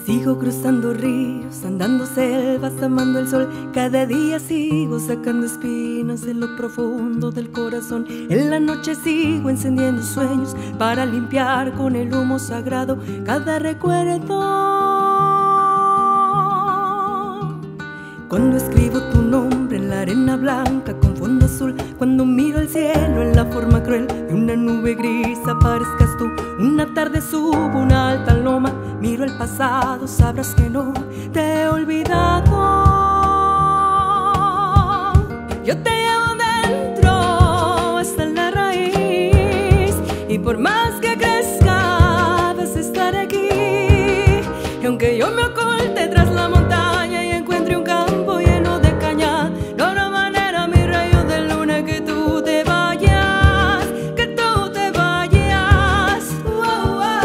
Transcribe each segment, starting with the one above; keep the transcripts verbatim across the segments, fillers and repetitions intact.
Sigo cruzando ríos, andando selvas, amando el sol. Cada día sigo sacando espinas de lo profundo del corazón. En la noche sigo encendiendo sueños para limpiar con el humo sagrado cada recuerdo. Cuando escribo tu nombre en la arena blanca con fondo azul, cuando miro el cielo en la forma cruel de una nube gris, aparezcas tú. Una tarde subo una alta loma, miro el pasado, sabrás que no te he olvidado. Yo te llevo dentro hasta la raíz, y por más que crezca vas a estar aquí. Y aunque yo me oculte tras la montaña y encuentre un campo lleno de caña, no habrá manera, mi rayo de luna, que tú te vayas, que tú te vayas. Oh, oh.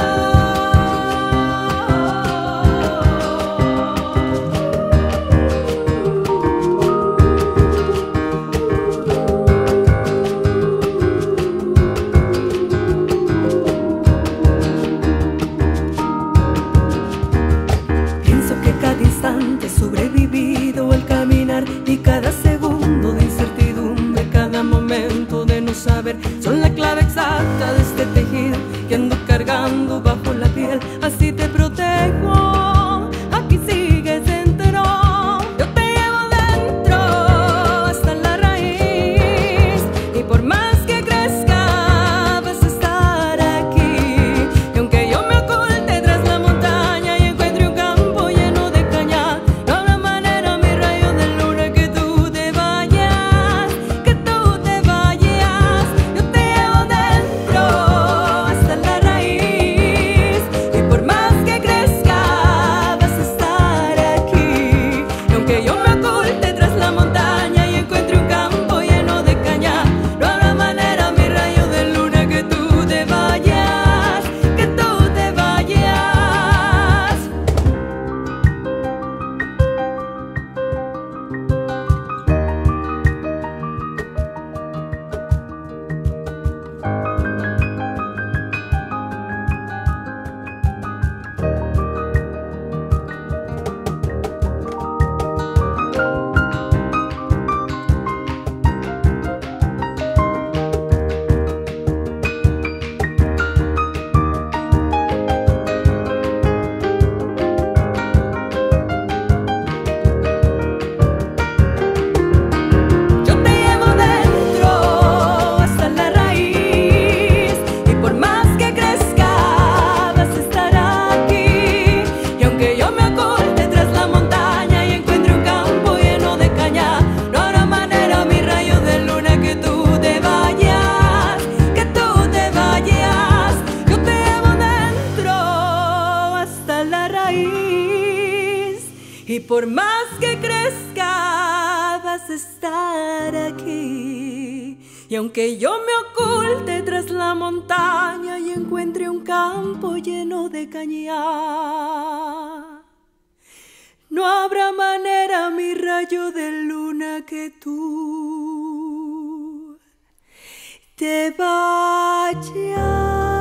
Pienso que cada instante he sobrevivido al caminar, y cada segundo de incertidumbre, cada momento de no saber, son la clave exacta de este tejido que ando cargando bajo la piel. Así te protejo, aquí sigues entero. Yo te llevo dentro hasta la raíz, y por más que crezca vas a estar aquí. Y aunque yo me oculte tras la montaña y encuentre un campo lleno de caña, no habrá manera, mi rayo de luna, que tú te vayas, que tú te vayas. Yo te llevo dentro hasta la raíz, y por más que crezca vas a estar aquí. Y aunque yo me oculte tras la montaña y encuentre un campo lleno de caña, no habrá manera, mi rayo de luna, que tú te vayas, que tú te vayas. Yo te llevo dentro hasta la raíz, y por más que crezca vas a estar aquí. Y aunque yo me oculte tras la montaña y encuentre un campo lleno de caña, no habrá manera, mi rayo de luna, que tú te vayas, que tú te vayas. Yo te llevo dentro hasta la raíz, y por más que crezca vas a estar aquí. Y aunque yo me oculte tras la montaña y encuentre un campo lleno de caña, no habrá manera, mi rayo de luna, que tú te vayas.